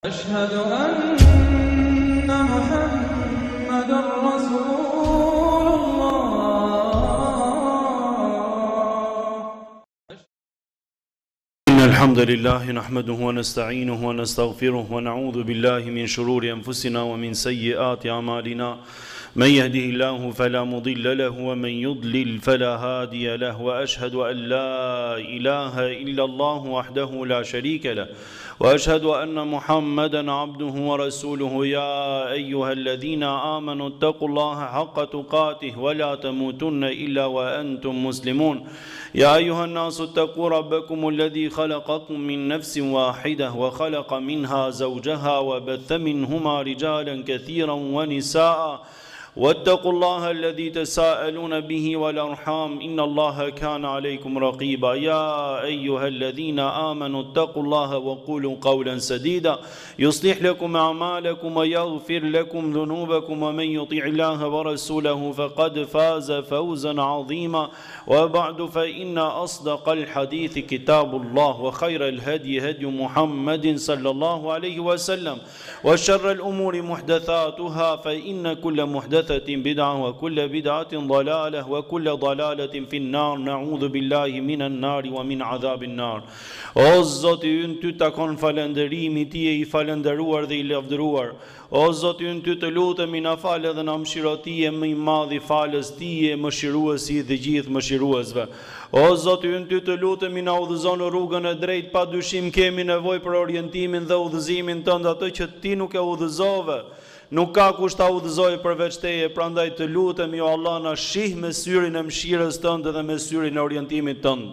أشهد أن محمدًا رسول الله. إن الحمد لله نحمده ونستعينه ونستغفره ونعوذ بالله من شرور أنفسنا ومن سيئات أعمالنا من يهده الله فلا مضل له ومن يضلل فلا هادي له وأشهد أن لا إله إلا الله وحده لا شريك له وأشهد أن محمدًا عبده ورسوله يا أيها الذين آمنوا اتقوا الله حق تقاته ولا تموتن إلا وأنتم مسلمون يا أيها الناس اتقوا ربكم الذي خلقكم من نفس واحدة وخلق منها زوجها وبث منهما رجالا كثيرا ونساء واتقوا الله الذي تساءلون به والأرحام إن الله كان عليكم رقيبا يا أيها الذين آمنوا اتقوا الله وقولوا قولا سديدا يصلح لكم أعمالكم ويغفر لكم ذنوبكم ومن يطيع الله ورسوله فقد فاز فوزا عظيما وبعد فإن أصدق الحديث كتاب الله وخير الهدي هدي محمد صلى الله عليه وسلم وشر الأمور محدثاتها فإن كل محدثة بدعة وكل بدعة ضلالة وكل ضلالة في النار نعوذ بالله من النار ومن عذاب النار. O Zoti ynë ty takon falënderimi ti e I falënderuar dhe I lavdëruar. O Zoti ynë ty të lutemi na fal edhe na mëshiro ti e më I madh I falës ti e mëshiruesi dhe gjithë mëshiruesve. O Zoti ynë ty të lutemi na udhëzon në rrugën e drejtë, padyshim kemi nevojë për orientimin dhe udhëzimin tënd, atë që ti nuk e udhëzove. Nuk ka kush ta udhëzojë përveç teje, prandaj të lutemi o Allah na shih me syrin e mëshirës tënde dhe me syrin e orientimit tënd.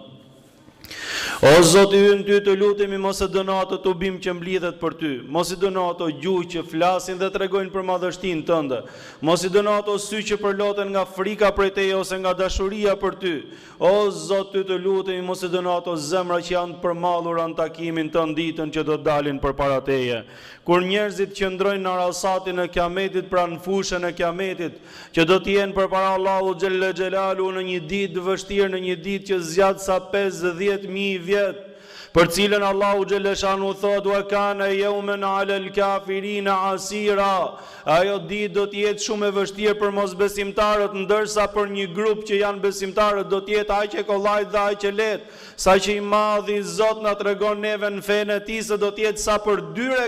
O Zoti ynë ty të lutemi mos e dëno ato tubim që mblidhet për ty, mos I dëno ato gjuhë që flasin dhe tregojnë për madhështinë tënde, mos I dëno ato sy që përloten nga frika prej teje ose nga dashuria për ty. O Zot, ty të lutemi mos e dëno ato zemra që janë të përmallura në takimin tënd ditën që do dalin përpara teje. Kur njerëzit qëndrojnë në arasatin e kiametit, pra në fushën e kiametit, që do të jenë përpara Allahut xhelle xhelalu në një ditë të vështirë, në një ditë që zgjat sa 50.000 vjet, për cilën Allahu xhelle shanu thot wa kana yawman 'ala al-kafirina asira. Ajo ditë do të jetë shumë e vështirë për mosbesimtarët, ndërsa për një grup që janë besimtarët do të jetë aq e kollajt dhe aq e lehtë, saqë I madhi Zot na tregon neve në fenë e Tij se do të jetë sa për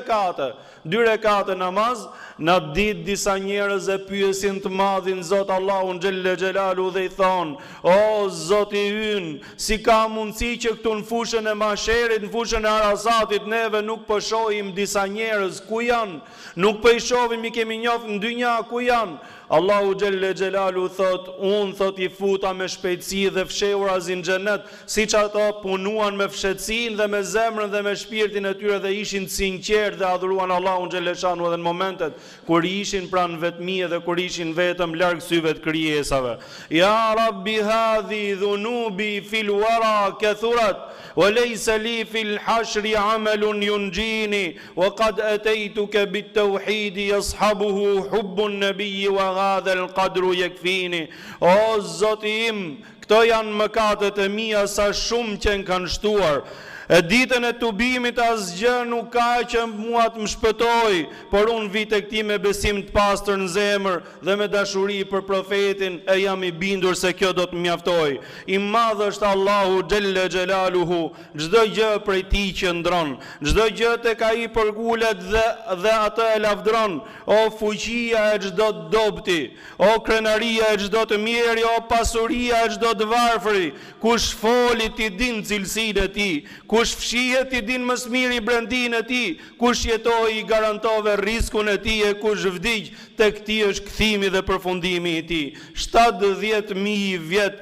2 rekate namaz. Në ditë disa njerëz e pyesin të madhin Zot Allahun xhelle xhelalu dhe I thon: O Zoti ynë, si ka mundësi që këtu në fushën e mahsherit, në fushën e arasatit, neve nuk po shohim disa njerëz, ku janë? Nuk po I shohim, I kemi njoft në dynja, ku janë? Allahu xhelle xhelalu thot: unë thot I futa me shpejtësi dhe fshehurazi në xhenet, siç ato punuan me fshehtësinë dhe me zemrën dhe me shpirtin e tyre dhe ishin të sinqertë dhe adhuruan Allahun xhelle shanu edhe në momentet kur ishin pranë vetmie dhe kur ishin vetëm larg syve të krijesave. Ya Rabbi hadhi dhunubi fil wara kathurat wa laysa li fil hashri amalun yunjini wa qad ataytuka bit tauhid yashabuhu hubbun nabiy wa hadha al qadru yakfini. O Zoti im, këto janë mëkatet e mia sa shumë që më kanë shtuar. E ditën e tubimit asgjë nuk ka që mua të më shpëtoj, por unë vi tek ti me besim të pastër në zemër dhe me dashuri për profetin e jam I bindur se kjo do të mjaftoj. I madh është Allahu xhelle xhelaluhu, çdo gjë prej tij qëndron, çdo gjë tek ai përgulet dhe atë e lavdron. O fuqia e çdo dobti, o krenaria e çdo të miri, o pasuria e çdo të varfëri, kush foli ti din cilësinë e tij, kush fshihet I din më së miri brendin e tij, kush jetoi I garantove riskun e tij e kush vdiq tek ti është kthimi dhe përfundimi I tij. 70.000 vjet,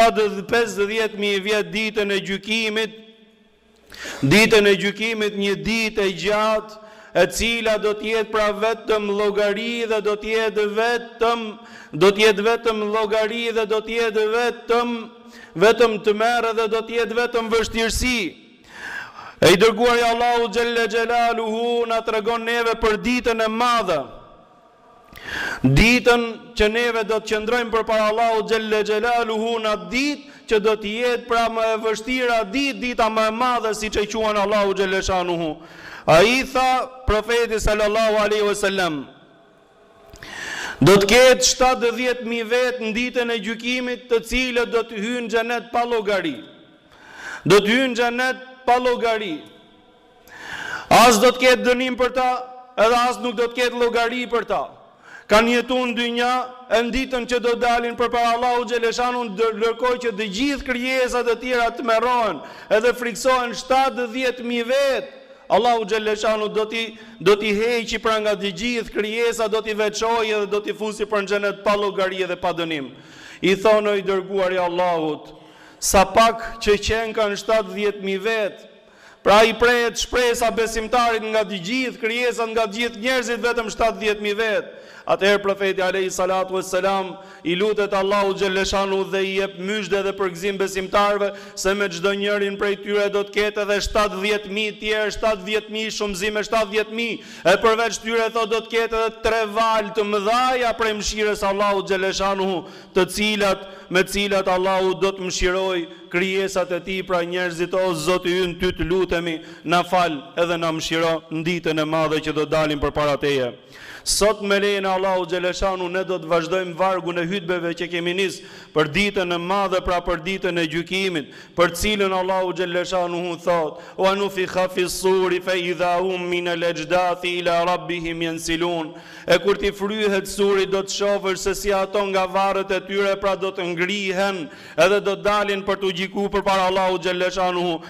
50.000 vjet ditën e gjykimit, një ditë e gjatë, e cila do të jetë pra vetëm llogari dhe do të jetë vetëm llogari dhe do të jetë vetëm të merë dhe do të jetë vetëm vështirësi. E I dërguari Allahu xhelle xhelaluhu na tregon neve për ditën e madhe. Ditën që neve do të qëndrojmë përpara Allahu xhelle xhelaluhu, në ditë që do të jetë pra më e vështira, dita më e madhe siç e quan Allahu xhelle shanuhu. Ai tha profeti sallallahu alaihi wasallam, do të ketë 70.000 vetë në ditën e gjykimit, të cilët do të hyjnë në xhenet pa llogari. Do të hyjnë në xhenet pa llogari. As do të ketë dënim për ta, edhe as nuk do të ketë llogari për ta. Kanë jetuar në dynja, e në ditën që do dalin përpara Allahut xhaleshanu, ndërkohë që të gjithë krijesat e tjera të merrohen, edhe friksohen 70.000 vetë. Allahu xhaleshanu do t'i heqi pra nga të gjithë krijesa, do t'i veçojë dhe do t'i fusi për në xhenet pa llogari dhe pa dënim. I thonë i dërguari i Allahut, sa pak që qenë kanë 70.000 vetë. Pra i prehet shpresa besimtarit nga të gjithë krijesat, nga të gjithë njerëzit vetëm 70.000 vetë. Atëherë profeti alayhi salatu wassalam i lutet Allahu xhaleshanu dhe i jep myshdë dhe përgëzim besimtarëve se me çdo njërin prej tyre do të ketë edhe 70.000 tjerë, 70.000 shumëzime 70.000, e përveç tyre thotë do të ketë edhe 3 valë të mëdhaja prej mëshirës Allahu xhaleshanu, me cilat Allahu do të mëshiroj krijesat e tij, pra njerëzit. O Zoti ynë, ty të lutemi, na fal edhe na mëshiro në ditën e madhe që do dalim përpara teje. Sot me lejen e Allahu xhaleshanu ne do të vazhdojmë vargun e hutbeve që kemi nis për ditën e madhe, pra për ditën e gjykimit, për cilën Allahu xhaleshanu thot: "Wa nufikha fi s-suri fa idha hum min al-ajdathi ila rabbihim yansilun." E kur ti fryhet suri do të shohësh se si ato nga varret e tyre pra do të ngrihen edhe do të dalin për të gjykuar përpara Allahu xhaleshanu.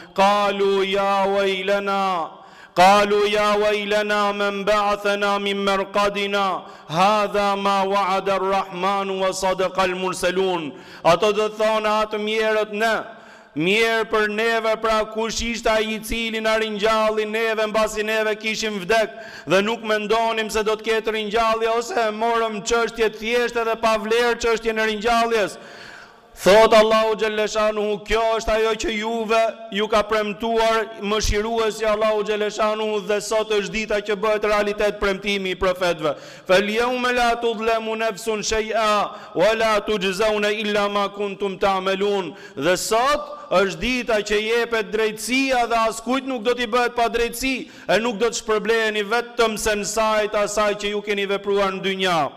قالوا يا ويلنا من بعثنا من مرقدنا هذا ما وعد الرحمن وصدق المرسلون. Ato do thonë atë mjerët ne, mirë për neve, pra kush ishte ai i cili na ringjalli neve mbasi neve kishim vdek dhe nuk mendonim se do të ketë ringjallje, ose morëm çështje të thjeshtë dhe pa vlerë çështjen e ringjalljes. Thot Allahu xhaleshanu, kjo është ajo që juve ju ka premtuar mëshiruesi Allahu xhaleshanu, dhe sot është dita që bëhet realitet premtimi i profetëve. Fal-yawma la tudlamu nafsun shay'a wa la tujzauna illa ma kuntum ta'malun. Dhe sot është dita që jepet drejtësia dhe askujt nuk do t'i bëhet pa drejtësi, e nuk do të shpërbleheni vetëm se në sajt asaj që ju keni vepruar në dynja.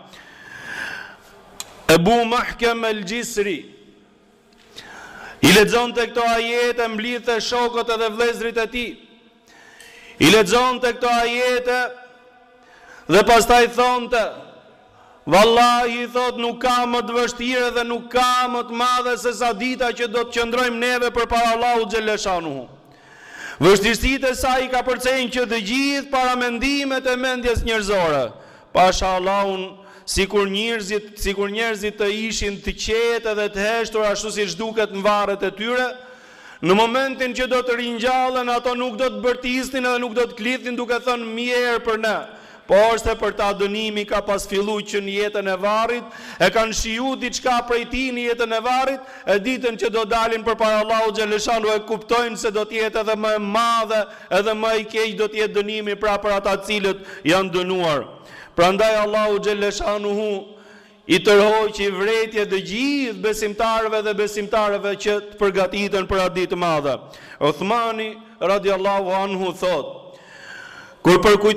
Ebu Mahkem el-Gjisri i lexon të këto ajete, mblidhte shokët edhe vëllezërit e tij. I lexon të këto ajete dhe pastaj thonte: "Vallahi, thot, nuk ka më të vështirë dhe nuk ka më të madhe se sa dita që do të qëndrojmë neve përpara Allahut xhaleshanu. Vështirësitë e saj ka përcjellë që të gjithë paramendimet e mendjes njerëzore. Pasha Allahun, sikur njerëzit të ishin të qetë dhe të heshtur ashtu siç duket në varret e tyre, në momentin që do të ringjallen ato nuk do të bërtisnin edhe nuk do të klithin duke thënë mirë për ne. Por se për ta dënimi ka pas filluar që në jetën e varrit, e kanë shiju diçka prej tij në jetën e varrit, e ditën që do dalin përpara Allahut xhaleshanu e kuptojnë se do të jetë edhe më e madhe, edhe më i keq do të jetë dënimi pra për ata cilët janë dënuar. Prandaj Allahu xhaleshanu i tërhoqi vrejtje të gjithë besimtarëve dhe besimtarëve që të përgatiten për atë ditë të madhe. Uthmani radiallahu anhu thot: Kur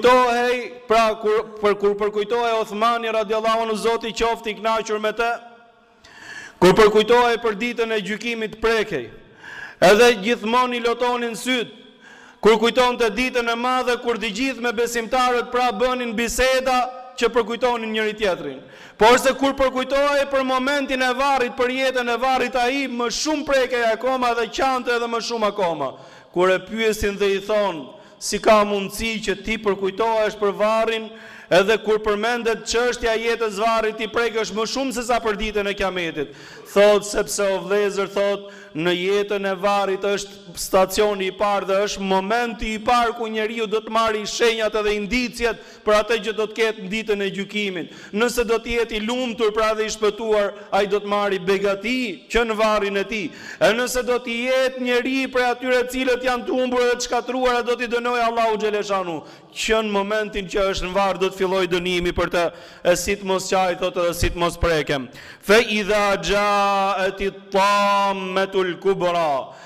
përkujtohej Uthmani radiallahu anhu, Zoti qoftë i kënaqur me të, kur përkujtohej për ditën e gjykimit prekej, edhe gjithmonë i lotonin syt. Kur kujton të ditën e madhe, kur të gjithë me besimtarët pra bënin biseda që përkujtonin njëri tjetrin. Por se kur përkujtohej për momentin e varrit, për jetën e varrit, ai më shumë prekej akoma dhe qante edhe më shumë akoma. Kur e pyesin dhe i thonë: si ka mundësi që ti përkujtohesh për varrin, edhe kur përmendet çështja e jetës varrit ti prekësh më shumë se sa për ditën e Kiametit? Thot sepse o vëllezër, thot, në jetën e varrit është stacioni i parë dhe është momenti i parë ku njeriu do të marrë shenjat edhe indicjet për atë që do të ketë në ditën e gjykimit. Nëse do të jetë i lumtur pra dhe i shpëtuar, ai do të marrë begati që në varrin e tij. E nëse do të jetë njeri prej atyre cilët janë të humbur dhe të shkatruar, do t'i dënojë Allahu xhaleshanu, që në momentin që është në varr do të fillojë dënimi për të, e si të mos qaj, thotë, edhe si të mos prekem. Fa idha ja'at at-tammatul kubra.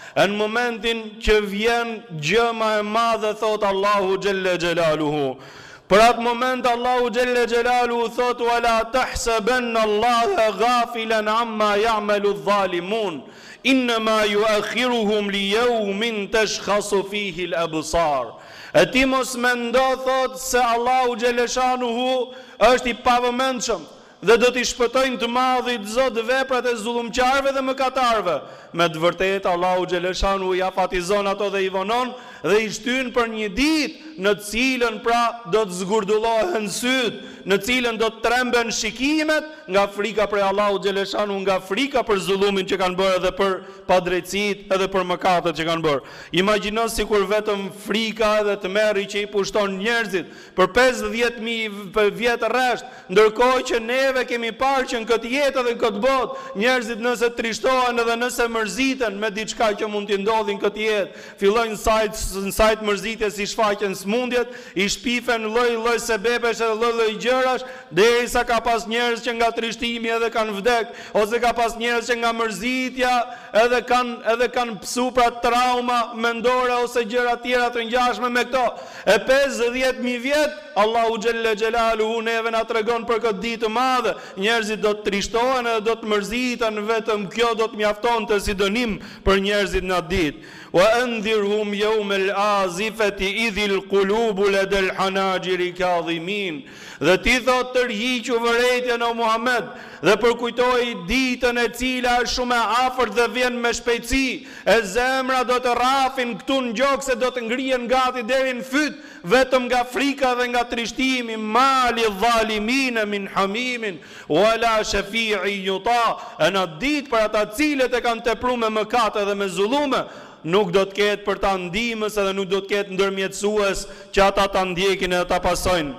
Në momentin që vjen gjë më e madhe, thot Allahu Gjelle Gjelaluhu. Për atë moment Allahu Gjelle Gjelaluhu thot: "Wala tahsabanna Allaha ghafilan amma ya'malu adh-dhalimun, innama yu'akhiruhum li yawmin tashkhasu fihi al-absar." E ti mos mendo, thot, se Allahu Gjeleshanuhu është i pavëmendshëm dhe do t'i shpëtojnë të madhit Zot veprat e zullumqarëve dhe mëkatarëve. Me të vërtetë Allahu Gjeleshanuhu ja fatizon ato dhe i vonon dhe i shtyn për një ditë në cilën pra do të zgurdullohen syt, në cilën do të tremben shikimet nga frika për Allahu Gjeleshanuhu, nga frika për zullumin që kanë bërë edhe për padrejtësitë edhe për mëkatet që kanë bërë. Imagjino sikur vetëm frika edhe tmerri që i pushton njerëzit për 50.000 vjet rresht, ndërkohë që neve kemi parë që në këtë jetë dhe në këtë botë njerëzit nëse trishtohen edhe nëse mërziten me diçka që mund t'i ndodhin këtë jetë, fillojnë në sajt mërzitje si shfaqen smundjet, i shpifen lloj sebepesh edhe lloj gjërash, derisa ka pas njerëz që nga trishtimi edhe kanë vdek, ose ka pas njerëz që nga mërzitja edhe kanë psu pra trauma mendore ose gjëra tjera të ngjashme me këto. E 50.000 vjet Allahu Gjelle Gjelaluhu neve na tregon për këtë ditë të madhe. Njerëzit do të trishtohen edhe do të mërziten, vetëm kjo do të mjaftonte si dënim për njerëzit në atë ditë. Wa andhirhum yawm al-azifati idhil qulubu ladal hanajiri kadhimin. Dhe ti thot tërhiqu vërejtjen o Muhammed dhe përkujtoi ditën e cila është shumë e afërt dhe vjen me shpejtësi. E zemra do të rrafin këtu në gjokë se do të ngrihen gati deri në fyt, vetëm nga frika dhe nga trishtimi. Mali dhalimin min hamimin wala shafi'i yuta. Në ditë për ata cilët e kanë tepruar me mëkate dhe me zullume, nuk do të ketë për ta ndihmës edhe nuk do të ketë ndërmjetësues që ata ta ndjekin edhe ta pasojnë.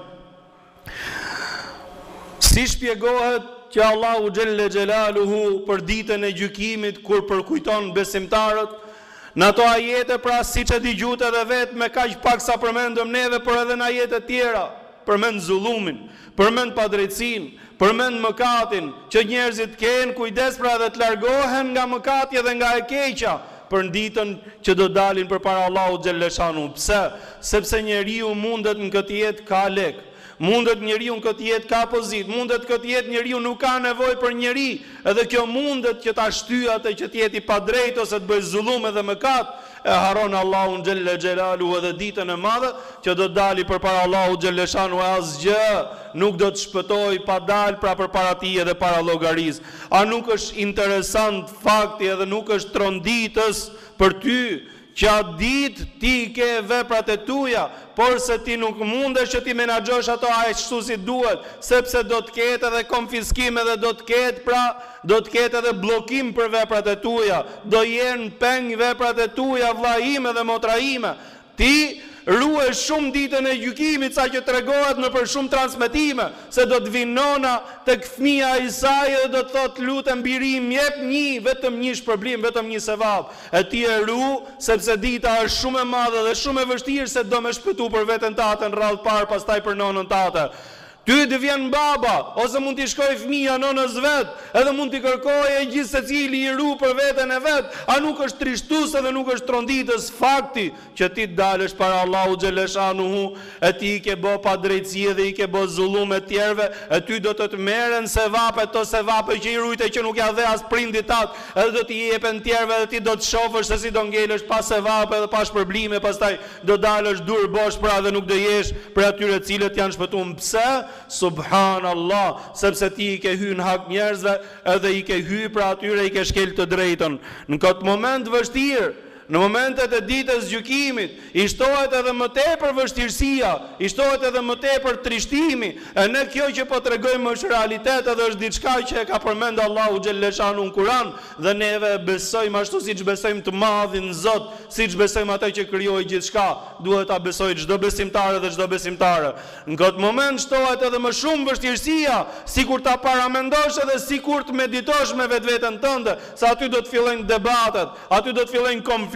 Si shpjegohet që Allahu Gjelle Gjelaluhu për ditën e gjykimit kur përkujton besimtarët në ato ajete, pra siç e dëgjuat edhe vetë me kaq pak sa përmendëm neve, por edhe në ajete tjera përmend zullumin, përmend padrejtësinë, përmend mëkatin, që njerëzit kenë kujdes pra dhe të largohen nga mëkati dhe nga e keqja për ditën që do dalin përpara Allahut Xhelleshanu. Pse? Sepse njeriu mundet në këtë jetë ka lek. Mundet njeriu në këtë jetë ka pozit, mundet këtë jetë njeriu nuk ka nevojë për njeri, edhe kjo mundet që ta shtyjë atë që të jetë i padrejt ose të bëjë zullum edhe mëkat, e haron Allahun Xhelle Xhelalu edhe ditën e madhe që do dali përpara Allahut Xhelleshanu, e asgjë nuk do të shpëtoj pa dal pra përpara tij edhe para llogarisë. A nuk është interesant fakti edhe nuk është tronditës për ty që atë ditë ti ke veprat e tuja, por se ti nuk mundesh që ti menaxhosh ato ashtu si duhet, sepse do të ketë edhe konfiskim edhe do të ketë edhe bllokim për veprat e tuja. Do jenë peng veprat e tuja, vlla im edhe motra ime. Ti ruesh shumë ditën e gjykimit, sa që tregohet në për shumë transmetime, se do të vinë nona tek fëmia e saj dhe do të thotë lutem birim, jep vetëm një shpërblim, vetëm një sevap. E ti e ru sepse dita është shumë e madhe dhe shumë e vështirë se do me shpëtu për veten tate në radhë parë, pastaj për nonën tate. Ty të vjen baba, ose mund t'i shkoj fëmia nonës vet, edhe mund t'i kërkojë gjithë secili i ru për veten e vet. A nuk është trishtuese dhe nuk është tronditës fakti që ti dalësh para Allahu Xhelleshanuhu, e ti i ke bë padrejtësi dhe i ke bë zullum e tjerëve, e ty do të të merren sevape, to sevape që i rujte që nuk ja dhe as prindit tat, edhe do t'i jepen tjerëve dhe ti do të shohësh se si do ngelesh pa sevape dhe pa shpërblime, pastaj do dalësh dur bosh pra dhe nuk do jesh për atyre cilët janë shpëtuar. Pse? Subhanallah, sepse ti i ke hy në hak njerëzve edhe i ke hy pra atyre i ke shkel të drejtën. Në këtë moment vështirë, në momentet e ditës gjykimit, i shtohet edhe më tepër vështirësia, i shtohet edhe më tepër trishtimi, e në kjo që po tregojmë është realitet edhe është diçka që e ka përmend Allahu Xhelleshanu në Kur'an, dhe neve besojmë ashtu siç besojmë të madhin Zot, siç besojmë atë që krijoi gjithçka, duhet ta besojë çdo besimtar dhe çdo besimtare. Në këtë moment shtohet edhe më shumë vështirësia, sikur ta paramendosh edhe sikur të meditosh me vetveten tënde, se aty do të fillojnë debatet, aty do të fillojnë konflikte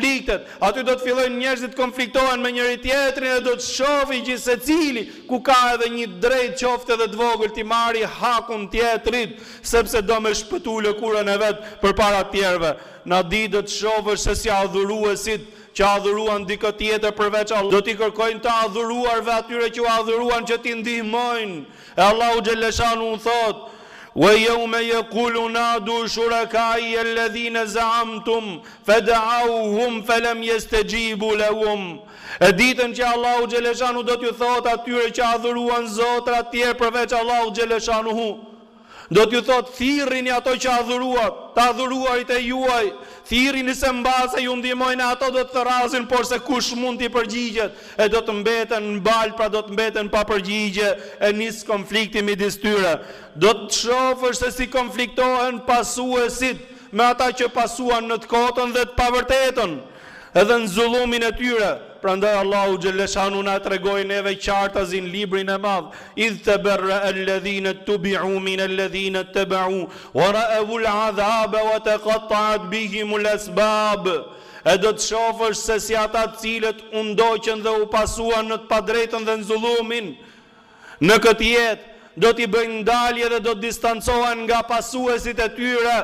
konfliktet. Aty do të fillojnë njerëzit konfliktohen me njëri tjetrin e do të shohë gjithë secili ku ka edhe një drejt qoftë edhe të vogël ti marri hakun tjetrit sepse do me shpëtu lëkurën e vet përpara tjerëve. Na di do të shohësh se si adhuruesit që adhuruan dikë tjetër përveç Allah, do t'i kërkojnë të adhuruarve atyre që u adhuruan që t'i ndihmojnë. E Allahu xhaleshanu thot: "Wa yawma yaqulu nadu shurakai alladhina za'amtum fad'auhum falam yastajibu lahum." E ditën që Allahu xhaleshanu do t'ju thot atyre që adhuruan zotra të tjerë përveç Allahu xhaleshanu, do t'ju thot thirrini ato që adhuruat, të adhuruarit e juaj, thirrini se mbase ju ndihmojnë ato do të thrasin, por se kush mund t'i përgjigjet, e do të mbeten në balë, pra do të mbeten pa përgjigje, e nis konflikti midis tyre. Do të shohësh se si konfliktohen pasuesit me ata që pasuan në të kotën dhe të pavërtetën, edhe në zullumin e tyre. Prandaj Allahu xhaleshanu na tregoi neve qartazin librin e madh: "Idh tabarra alladhina tubi'u min alladhina tabau wa ra'u al'adhaba wa taqatta'at bihim al-asbab." E do të shohësh se si ata të cilët u ndoqën dhe u pasuan në të padrejtën dhe në zullumin në këtë jetë, do t'i bëjnë ndalje dhe do të distancohen nga pasuesit e tyre.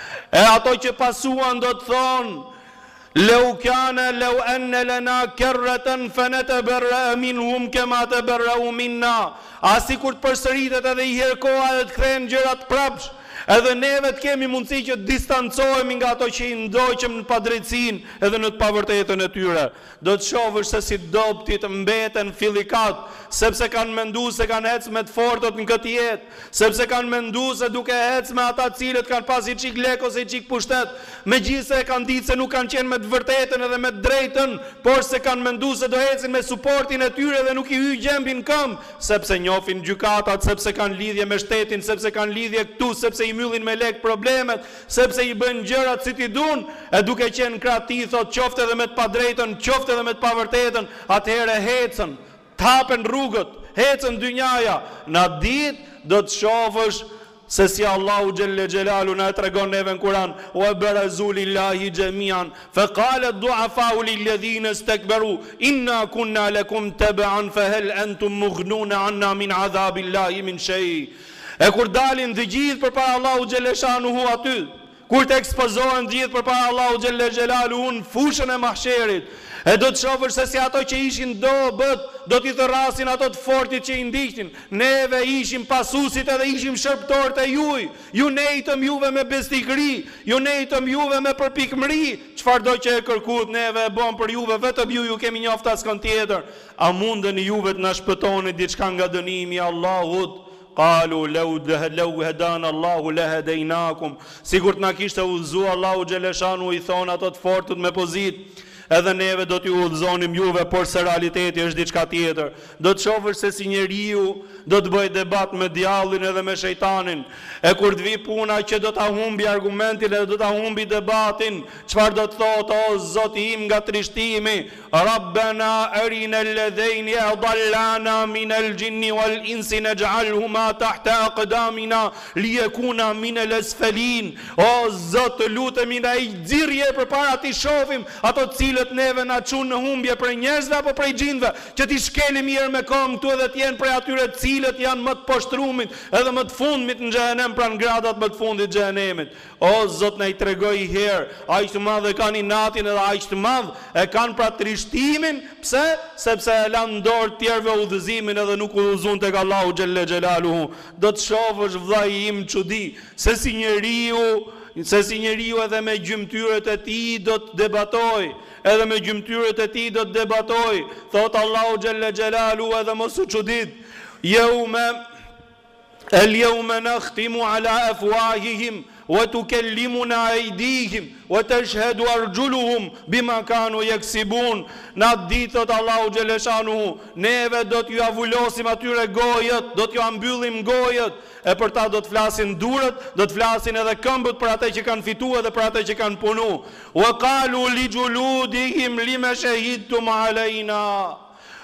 E ato që pasuan do të thonë: "Lau kana lau anna lana karratan fanatabarra minhum kama tabarra'u minna." Asikur të përsëritet edhe i herë koha dhe të kthehen gjërat prapsh, edhe neve të kemi mundësi që të distancohemi nga ato që i ndoqëm në padrejtësinë edhe në të pavërtetën e tyre. Do të shohësh se si dobtit mbeten fillikat, sepse kanë menduar se kanë ecë me të fortët në këtë jetë, sepse kanë menduar se duke ecë me ata të cilët kanë pasi çik lek ose çik pushtet, megjithëse e kanë ditë se nuk kanë qenë me të vërtetën edhe me të drejtën, por se kanë menduar se do ecin me suportin e tyre dhe nuk i hyj gjembi në këmbë, sepse njohin gjykatat, sepse kanë lidhje me shtetin, sepse kanë lidhje këtu, sepse i myllin me lek problemet, sepse i bëjnë gjërat si ti duan, e duke qenë krati thot qoftë edhe me të padrejtën, qoftë edhe me të pavërtetën, atëherë hecën, tapen rrugët, hecën dynjaja. Në ditë do të shohësh se si Allahu xhelle xhelalu na tregon neve në Kur'an: "Wa barazu lillahi jami'an fa qala ad-du'afa'u lilladhina istakbaru inna kunna lakum tab'an fa hal antum mughnuna 'anna min 'adhabillahi min shay." E kur dalin të gjithë përpara Allahu xhaleshanuhu aty, kur të ekspozohen të gjithë përpara Allahu xhelle xhelalu në fushën e mahsherit, e do të shohësh se si ato që ishin dobët do t'i thrasin ato të fortit që i ndiqnin. Neve ishim pasusit edhe ishim shërbëtorët e juj. Ju nejtëm juve me bestikëri, ju nejtëm juve me përpikmëri. Çfarëdo që e kërkuat neve e bëm për juve, vetëm ju kemi njoftë askën tjetër. A mundeni juve të na shpëtoni diçka nga dënimi i Allahut? Qalu law hadana Allahu lahadaynakum. Sigur të na kishte udhëzuar Allahu xhaleshanu, i thon ato të fortët me pozitë, edhe neve do t'ju udhëzonim juve, por se realiteti është diçka tjetër. Do të shohësh se si njeriu do të bëjë debat me djallin edhe me shejtanin. E kur të vi puna që do ta humbi argumentin edhe do ta humbi debatin, çfarë do të thotë? O Zoti im nga trishtimi, Rabbana arina alladhina adallana min al-jinni wal-insi naj'alhuma tahta aqdamina liyakuna min al-asfalin. O Zot, lutemi na i xhirje përpara ti shohim ato të cilët neve na çun në humbje për njerëzve apo për xhinve, që ti shkelim mirë me këmbë këtu edhe të jenë për atyre të cilët janë më të poshtrumit edhe më të fundmit në xhenem, pra në gradat më të fundit të xhenemit. O Zot, na i tregoj herë, aq të madh e kanë inatin edhe aq të madh e kanë pra trishtimin. Pse? Sepse e lanë dorë të tjerëve udhëzimin edhe nuk udhëzon tek Allahu xhelle xhelaluhu. Do të shohësh vllai im çudi se si njeriu edhe me gjymtyrët e tij do të debatoj, edhe me gjymtyrët e tij do të debatoj. Thot Allahu xhelle xhelalu, edhe mos u çudit: "El-yawma nakhtimu ala afwahihim wa tukallimuna aydihim wa tashhadu arjuluhum bima kanu yaksibun." Na ditë thot Allahu xhaleshanuhu, neve do t'ju avullosim atyre gojët, do t'ju ambyllim gojët, e për ta do të flasin durët, do të flasin edhe këmbët për ata që kanë fituar dhe për ata që kanë punu. Wa qalu li juludihim lima shahidtum alaina.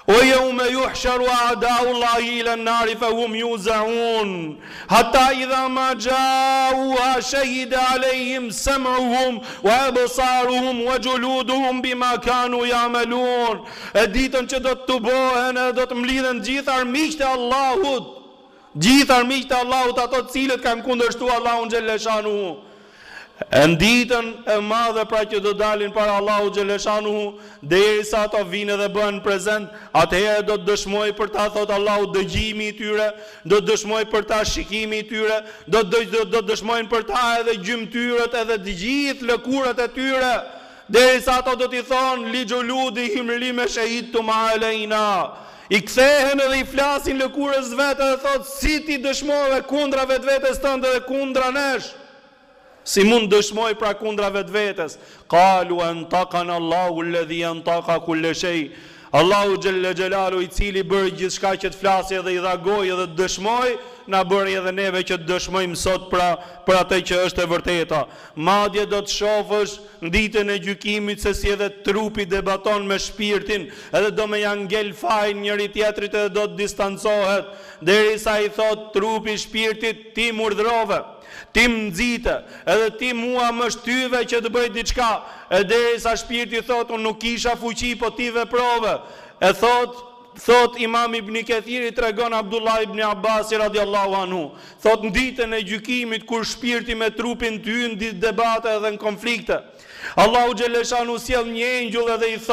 ويوم يحشر أعداء الله إلى النار فهم يوزعون حتى إذا ما جاءوها شهد عليهم سمعهم وأبصارهم وجلودهم بما كانوا يعملون. E ditën që do të tubohen edhe do të mlidhen gjithë armiqtë e Allahut, gjithë armiqtë e Allahut, ato të cilët kanë kundërshtuar Allahun xhelleshanuhu. Në ditën e madhe pra që do dalin para Allahu xhelleshanuhu, derisa ato vinë dhe bëhen prezent, atëherë do të dëshmoj për ta, thot Allahu, dëgjimi i tyre, do të dëshmoj për ta shikimi i tyre, do të dëshmojnë për ta edhe gjymtyrët edhe të gjithë lëkurët e tyre, derisa ato do t'i thonë ligjuludihim lime shahidtum alejna. I kthehen edhe i flasin lëkurës vetë dhe thot, si ti dëshmove kundra vetvetes tënde dhe kundra nesh? Si mund dëshmoj pra kundra vetvetes? Qalu antaqana Allahu alladhi antaqa kull shay. Allahu xhelle xhelalu, i cili bëri gjithçka që të flasë dhe i dha gojë dhe të dëshmoj, na bëri edhe neve që të dëshmojmë sot për atë që është e vërteta. Madje do të shohësh në ditën e gjykimit se si edhe trupi debaton me shpirtin, edhe do me janë ngel fajin njëri tjetrit edhe do të distancohet, derisa i thot trupi shpirtit, ti më urdhrove, ti më nxite, edhe ti mua më shtyve që të bëj diçka, e derisa shpirti thot, unë nuk kisha fuqi, po ti veprove. E thot Imam Ibn Kathiri, tregon Abdullah ibn Abbas radiallahu anhu, thot në ditën e gjykimit kur shpirti me trupin të hyn në debate dhe në konflikte, Allahu xhelleshanu sjell një engjëll edhe i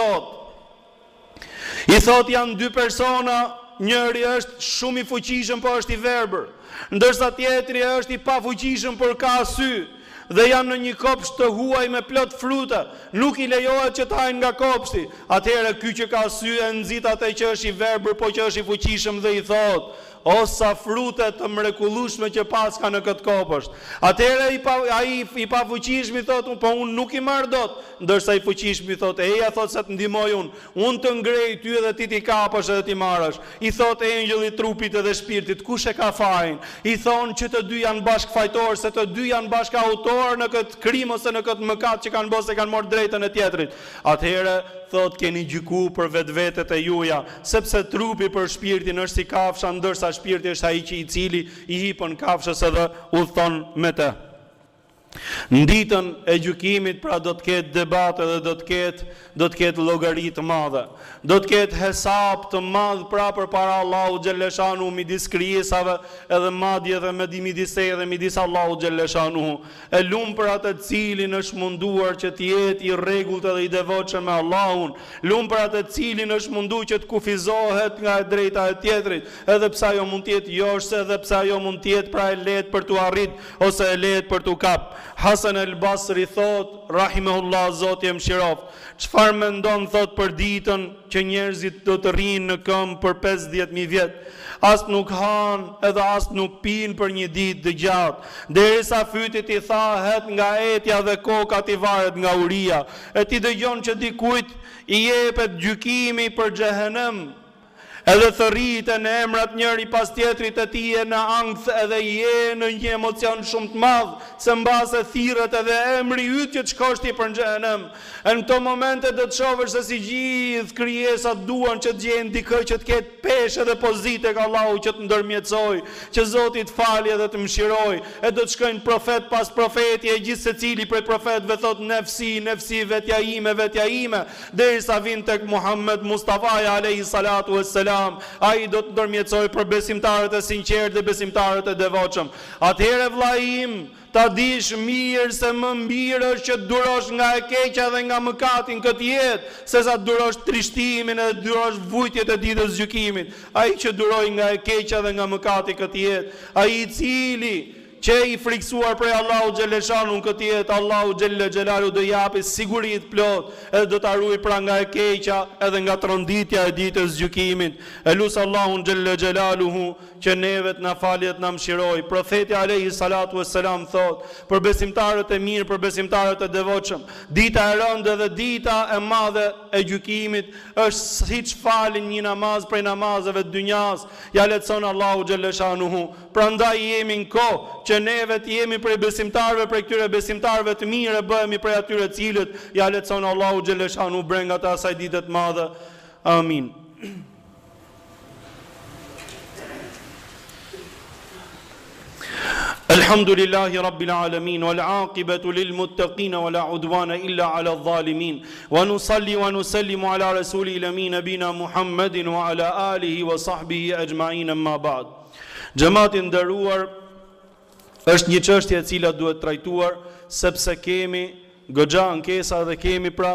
thot janë dy persona, njëri është shumë i fuqishëm po është i verbër, ndërsa tjetri është i pafuqishëm por ka sy, dhe janë në një kopsht të huaj me plot fruta, nuk i lejohet që të hajnë nga kopshti. Atëherë ky që ka sy e nxit atë që është i verbër po që është i fuqishëm dhe i thot, o sa frute të mrekullueshme që paska në këtë kopësht. Atëherë ai i pafuqishmi thot, po unë nuk i marr dot, ndërsa i fuqishmi thot, eja thot se të ndihmoj unë të ngrej ty edhe ti t'i kapësh edhe ti marrësh. I thot engjëlli trupit edhe shpirtit, kush e ka fajin? I thonë që të dy janë bashkëfajtor, se të dy janë bashkëautor në këtë krim ose në këtë mëkat që kanë bërë se kanë marrë drejtën e tjetrit. Atëherë thot, keni gjyku për vetvetet e juaja, sepse trupi për shpirtin është si kafsha, ndërsa shpirti është ai që i cili i hipën kafshës edhe udhton me të. Në ditën e gjykimit pra do të ketë debate dhe do të ketë llogari të madhe. Do të ketë hesab të madh pra përpara Allahu xhelleshanu midis krijesave, edhe madje edhe midis teje dhe midis Allahu xhelleshanu. E lum për atë të cilin është munduar që të jetë i rregullt edhe i devotshëm me Allahun, lum për atë të cilin është munduar që të kufizohet nga e drejta e tjetrit, edhe pse ajo mund të jetë joshse, edhe pse ajo mund të jetë pra e lehtë për tu arrit ose e lehtë për tu kap. Hasan el-Basri thot, rahimehullah, Zoti e mëshiroft, çfarë mendon thot për ditën që njerëzit do të rrinë në këmbë për 50.000 vjet, as nuk han edhe as nuk pinë për një ditë të gjatë, derisa fytit i thahet nga etja dhe kokat i varet nga uria, e ti dëgjon që dikujt i jepet gjykimi për xhehenem, edhe thërriten në emrat njëri pas tjetrit e ti e në angth edhe je në një emocion shumë të madh, se mbase thirret edhe emri yt që të shkosh ti për në xhenem. Në këto momente do të shohësh se si gjithë krijesat duan që të gjejnë dikë që të ketë peshë dhe pozitë tek Allahu që të ndërmjetësoj, që Zoti të falë dhe të mëshiroj, e do të shkojnë profet pas profeti, e gjithë secili prej profetëve thot nefsi, vetja ime, derisa vin tek Muhammed Mustafa alayhi salatu wassalam. Ai do të ndërmjetësoj për besimtarët e sinqertë dhe besimtarët e devotshëm. Atëherë vllai im, ta dish mirë se më mirë është që të durosh nga e keqja dhe nga mëkati në këtë jetë, sesa të durosh trishtimin e të durosh vujtjet e ditës gjykimit. Ai që duroi nga e keqja dhe nga mëkati këtë jetë, ai i cili që i friksuar prej Allahu xhelleshanu në këtë jetë, Allahu xhelle xhelalu do japi siguri të plot, edhe do ta ruaj pra nga e keqja edhe nga tronditja e ditës gjykimit. E lut Allahun xhelle xhelaluhu që neve të na faljet na mëshiroj. Profeti alayhi salatu wassalam thot, për besimtarët e mirë, për besimtarët e devotshëm, dita e rëndë dhe dita e madhe e gjykimit është siç falin një namaz prej namazeve të dynjas, ja letson Allahu xhelleshanuhu. Prandaj jemi në kohë që neve të jemi prej besimtarëve, prej këtyre besimtarëve të mirë, bëhemi prej atyre cilët ja letson Allahu xhelleshanuhu brengat e asaj dite të madhe. Amin. Alhamdulillahi Rabbil Alamin, wal aqibatu lil muttaqin, wala udwana illa ala dhalimin, wa nusalli wa nusallimu ala rasulil amin nabina Muhammadin wa ala alihi wa sahbihi ajma'in, amma ba'd. Xhamati nderuar, është një çështje e cila duhet trajtuar, sepse kemi goxha ankesa dhe kemi pra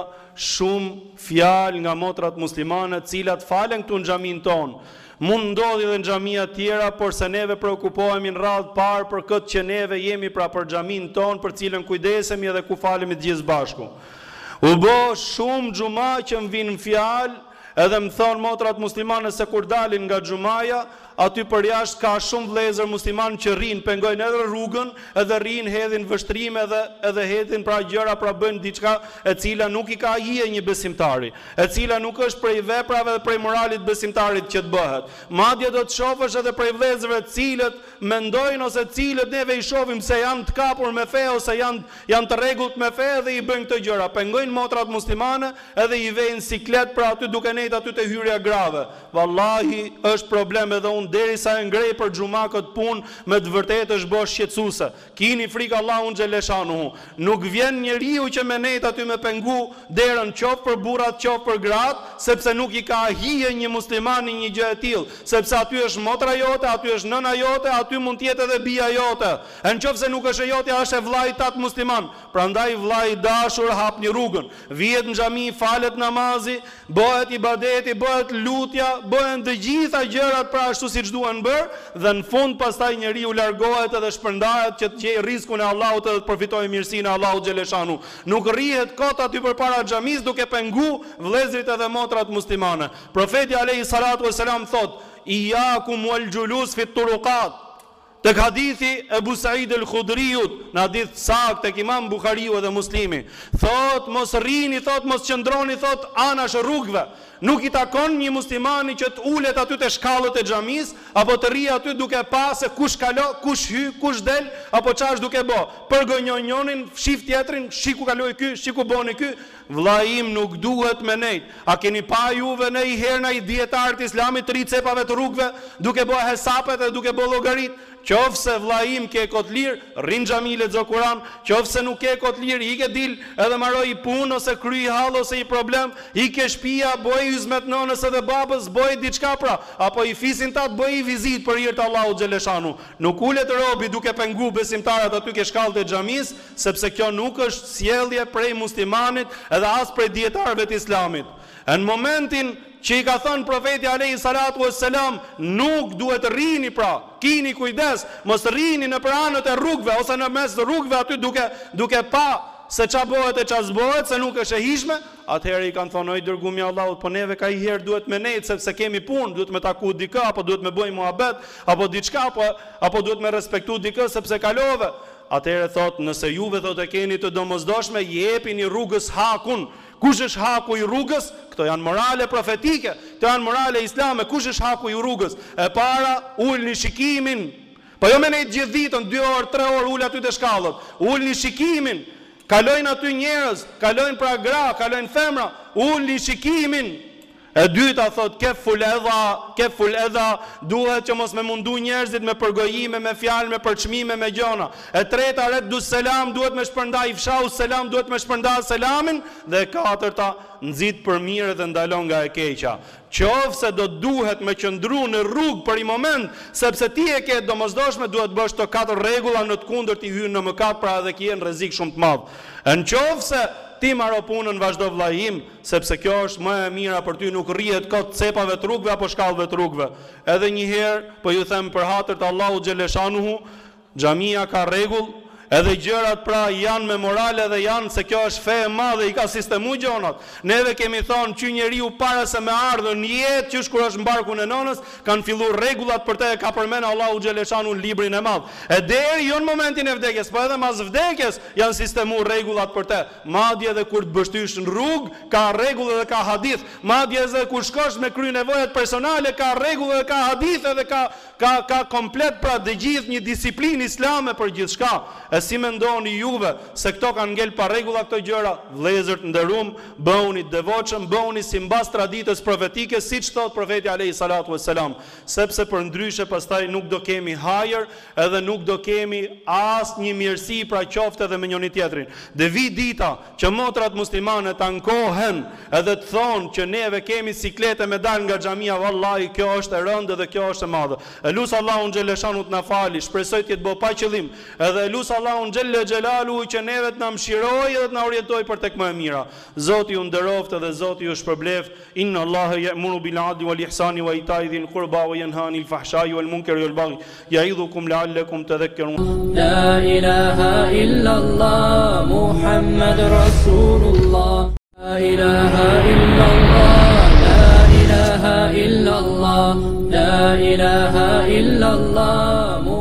shumë fjalë nga motrat muslimane, të cilat falen këtu në xhamin ton. Mund ndodhi edhe në xhamia tjera, por se neve preokupohemi në radhë parë për këtë që neve jemi pra për xhamin ton, për cilën kujdesemi edhe ku falemi të gjithë bashku. U bë shumë xhuma që më vinë fjalë, edhe më thonë motrat muslimane se kur dalin nga xhumaja, aty për jashtë ka shumë vëllezër musliman që rrinë, pengojnë edhe rrugën, edhe rrinë, hedhin vështrime edhe hedhin pra gjëra, pra bëjnë diçka e cila nuk i ka hije një besimtari, e cila nuk është prej veprave dhe prej moralit besimtarit që të bëhet. Madje do të shohësh edhe prej vëllezërve të cilët mendojnë ose të cilët neve i shohim se janë të kapur me fe ose janë të rregullt me fe dhe i bëjnë këto gjëra. Pengojnë motrat muslimane edhe i vejnë siklet pra aty duke nejt aty te hyrja grave. Wallahi është problem edhe derisa e ngrej për xhuma këtë punë, me të vërtetë është bosh shqetësuese. Kini frikë Allahun xhaleshanuhu. Nuk vjen njeriu që me nejt aty me pengu derën qoftë për burrat, qoftë për gratë, sepse nuk i ka hije një muslimani një gjë e tillë, sepse aty është motra jote, aty është nëna jote, aty mund të jetë edhe bija jote. Nëse nuk është e jotja, është e vllai tat musliman. Prandaj vllai i dashur, hapni rrugën. Vihet në xhami, falet namazi, bëhet ibadeti, bëhet lutja, bëhen të gjitha gjërat pra ashtu siç duhen bërë, dhe në fund pastaj njeriu largohet edhe shpërndahet që të gjejë rrezikun e Allahut edhe të përfitojë mirësinë e Allahut xhaleshanu. Nuk rrihet kot aty përpara xhamis duke pengu vëllezërit edhe motrat muslimane. Profeti alayhi salatu wasalam thot: "Iyakum wal julus fi turuqat." Tek hadithi Ebu Said el-Khudriut, në hadith sakt tek Imam Buhariu dhe Muslimi, thot mos rrini, thot mos qëndroni, thot anash rrugëve. Nuk i takon një muslimani që të ulet aty te shkallët e xhamis, apo të rri aty duke pa se kush kalo, kush hy, kush del, apo çash duke bë. Përgonjon njërin, fshif tjetrin, shiku kaloi ky, shiku boni ky. Vllai im nuk duhet me nejt. A keni pa juve në i herë në i dietar të Islamit të ri cepave të rrugëve, duke bë hesapet dhe duke bë llogarit? Qofse vllai im ke kot lir, rrin xhami lexo Kur'an, qofse nuk ke kot lir, ike dil edhe maroi punë ose kryi hall ose i problem, ike shtëpia, bëj hizmet nënës edhe babës, bëj diçka pra, apo i fisin tat bëj vizit për hir të Allahut xhaleshanu. Nuk ulet robi duke pengu besimtarët aty ke shkallët e xhamis, sepse kjo nuk është sjellje prej muslimanit edhe as prej dietarëve të Islamit. Në momentin që i ka thënë profeti alayhi salatu wassalam, nuk duhet rrini pra, kini kujdes, mos rrini në anët e rrugëve ose në mes rrugëve aty duke pa se qa bëhet e qa zbohet, se nuk është e hishme. Atëherë i kanë thonë: "Oj dërgumi i Allahut, po neve ka i herë duhet me nejt, sepse kemi punë, duhet me taku dikë, apo duhet me bëj muhabet, apo diçka, apo duhet me respektu dikë sepse kalove." Atëherë thotë: "Nëse juve thotë e keni të domosdoshme, jepini rrugës hakun." Kush është haku i rrugës? Këto janë morale profetike, këto janë morale islame. Kush është haku i rrugës? E para, ulni shikimin. Po jo me nejt gjithë ditën, 2 orë, 3 orë ul aty te shkallët. Ulni shikimin. Kalojnë aty njerëz, kalojnë pra gra, kalojnë femra, ulni shikimin. E dyta thot keful edha, duhet që mos me mundu njerëzit me përgojime, me fjalë, me përçmime, me gjona. E treta reddu selam, duhet me shpërndaj fshau selam, duhet me shpërndaj selamin. Dhe e katërta, nxit për mirë dhe ndalon nga e keqja. Qofse do duhet me qëndru në rrugë për i moment, sepse ti e ke domosdoshme, duhet bësh të 4 rregulla, në të kundërt i hyn në mëkat, pra edhe ki në rrezik shumë të madh. Në qofse ti maro punën, vazhdo vllajim, sepse kjo është më e mira për ty, nuk rrihet kot cepave të rrugëve apo shkallëve të rrugëve. Edhe një herë, po ju them për hatër të Allahut xhaleshanuhu, xhamia ka rregull, edhe gjërat pra janë me morale dhe janë se kjo është fe e madhe, i ka sistemu gjonat. Neve kemi thonë që njeriu para se me ardhën në jetë, që kur është në barkun e nënës, kanë filluar rregullat për te, ka përmend Allahu xhaleshanu në librin e madh. E deri jo në momentin e vdekjes, po edhe mas vdekjes janë sistemu rregullat për te. Madje edhe kur të bështysh në rrugë, ka rregull dhe ka hadith. Madje edhe kur shkosh me kry nevojat personale, ka rregull dhe ka hadith dhe ka komplet pra të gjithë një disiplinë islame për gjithçka. E si mendoni juve se këto kanë ngel pa rregulla këto gjëra? Vëllezër të nderuam, bëhuni të devotshëm, bëhuni sipas traditës profetike, siç thot profeti alayhi salatu wassalam, sepse përndryshe pastaj nuk do kemi hajër, edhe nuk do kemi asnjë mirësi pra qoftë edhe me njëri tjetrin. Dhe vi dita që motrat muslimane të ankohen edhe të thonë që neve kemi siklete me dal nga xhamia, vallahi kjo është e rëndë dhe kjo është e madhe. Elus Allahun xheleshanu të na fali, shpresoj të jetë bë pa qëllim. Edhe elus Allahun xhelle xhelalu që neve të na mëshirojë dhe të na orientojë për tek më e mira. Zoti ju nderoft dhe Zoti ju shpërbleft. Inna Allaha ya'muru bil 'adli wal ihsani wa ita'i dhil qurba wa yanha 'anil fahsha'i wal munkari wal baghi ya'idhukum la'allakum tadhakkarun. La ilaha illa Allah Muhammad Rasulullah. La ilaha illa Allah. La ilaha illa Allah. La ilaha illa Allah.